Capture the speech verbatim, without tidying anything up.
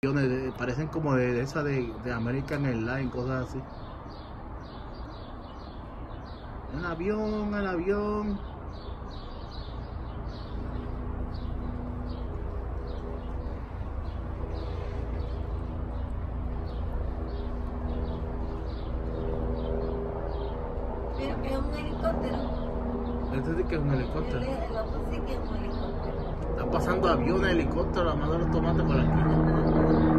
aviones, de- parecen como de, de esa de, de American Airlines, cosas así. El avión, el avión. Mira, es un helicóptero. Este sí que es un El, helicóptero. el otro sí que es un helicóptero. Están pasando aviones, helicópteros, la mano de los tomates por aquí.